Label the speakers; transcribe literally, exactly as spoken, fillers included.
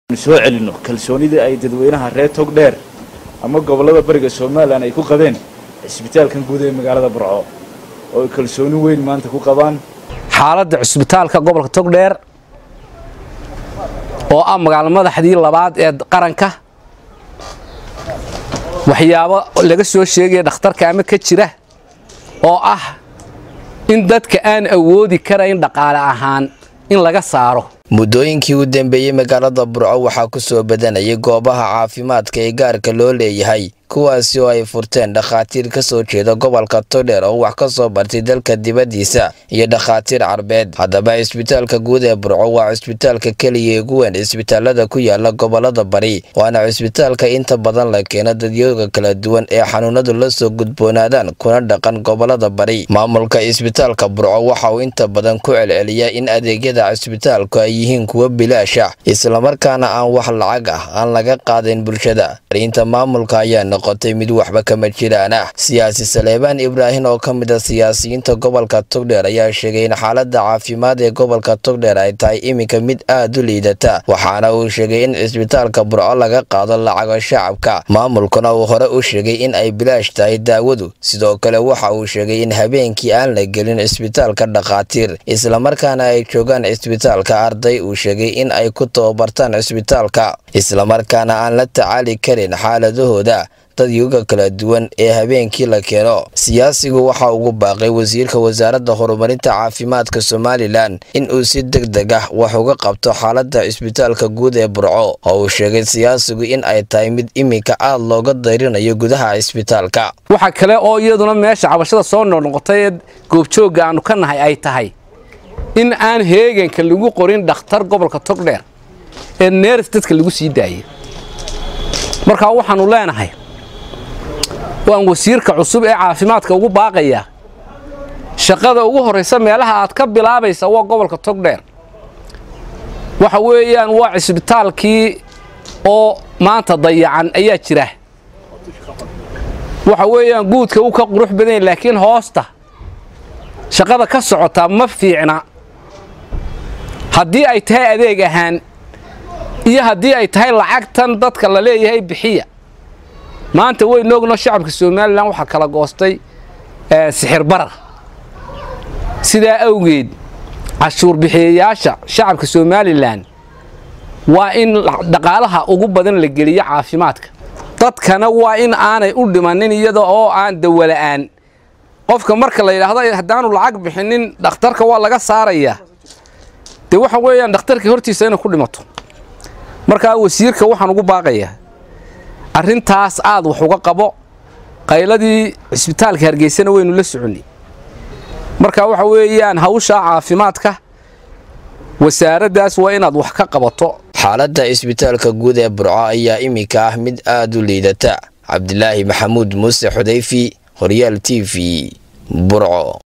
Speaker 1: soo celino kalsoonida ay dadweynaha reer Togdheer ama gobolada bariga Soomaaliland ay ku qabeen isbitaalkan guud ee magaalada Burco oo kalsooni weyn maanta ku qabaan
Speaker 2: xaaladda isbitaalka gobolka Togdheer oo ah magaalada madaxdii labaad ee qaranka waxyaabo laga soo sheegay dhakhtarka ama ka jira oo ah in dadka aan awoodi karayn dhaqaale ahaan in laga saaro
Speaker 3: muddooyinkii u dambeeyay magaalada Burco waxaa ku soo badanayay goobaha caafimaadka ee gaarka loo leeyahay kuwaasi oo ay furteen dhakhaatiir ka soo jeeda gobolka Togdheer oo wax ka soo bartay dalka dibadiisa iyo dhakhaatiir Carbeed. Haddaba isbitaalka guud ee Burco waa isbitaalka kaliya ee ugu weyn isbitaalada ku yaala gobolada bari, waana isbitaalka inta badan la keeno dadyoga kala duwan ee xanuunadu la soo gudboonaadaan kuna dhaqan gobolada bari. Maamulka isbitaalka Burco waxa uu inta badan ku celceliyaa in adeegyada isbitaalka ay yihiin kuwa bilaash ah isla markaana aan wax lacag ah aan laga qaadin bulshada. Inta maamulka ayaa noqotay mid waxba kama jiraan ah. Siyaasi Saleebaan Ibraahin oo ka mid ah siyaasiyiinta gobolka Togdheer ayaa sheegay in xaaladda caafimaad ee gobolka Togdheer ay tahay iminka mid aad u liidata, waxaana uu sheegay in isbitaalka Burco laga qaado lacago shacabka. Maamulkuna uu hore u sheegay in ay bilaash tahay daawadu. Sidoo kale waxa uu sheegay in habeenkii aan la gelin isbitaalka dhakhaatiir isla markaana ay joogaan isbitaalka arday uu sheegay in ay ku tababartaan isbitaalka isla markaana aan la tacaali karin xaaladahooda dadyoga kala duwan ee habeenkii la keeno. Siyaasigu waxa ugu baaqay wasiirka wasaaradda horumarinta caafimaadka Somaliland in uu si degdeg ah wax uga qabto xaaladda isbitaalka guud ee Burco oo uu sheegay siyaasigu in ay tahay mid iminka aad looga dayrinayo gudaha isbitaalka.
Speaker 2: waxa kale oo iyaduna meesha cabashada soo noqotay goobjooga aanu ka nahay ay tahay in aan heeganka lagu qorin dhakhtar gobolka Togdheer ee neers dadka lagu sii daayay. marka waxaanu leenahay waan wasiirka cusub ee caafimaadka ugu baaqaya shaqada ugu horeysa meelaha aad ka bilaabaysa waa gobolka Togdheer. waxa weeyaan waa isbitaalkii oo maanta dayacan ayaa jira. waxa weeyaan guudka uu ka qurux badan laakiin hoosta shaqada ka socota ma fiicna. haddii ay tahay adeeg ahaan iyo haddii ay tahay lacagtan dadka la leeyahay bixiya maanta way noogno shacabka Soomaaliland waxa kala goostay sixir barar. sida awgeed cashuur bixiyayaasha shacabka Soomaaliland waa in dhaqaalaha ugu badan la geliyo caafimaadka dadkana waa in aanay u dhimanin iyada oo aan dawladaan. qofka marka la yiraahdo hadaanu lacag bixinin dhakhtarka waa laga saaraya de waxa weeyaan dhakhtarka hortiisa inuu ku dhimato. marka wasiirka waxaan ugu baaqayaa arrintaas aad wax uga qabo qayladii isbitaalka Hargeysana waynu la soconay. marka waxa weeyaan hawsha caafimaadka wasaaraddaas waa inaad wax ka qabato.
Speaker 3: xaaladda isbitaalka guud ee Burco ayaa iminka ah mid aad u liidata. Cabdilaahi Maxamuud Muuse Xudayfi, Horyaal T V, Burco.